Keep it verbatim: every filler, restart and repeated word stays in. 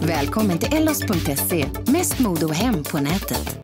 Välkommen till ellos punkt se. Mest mode och hem på nätet.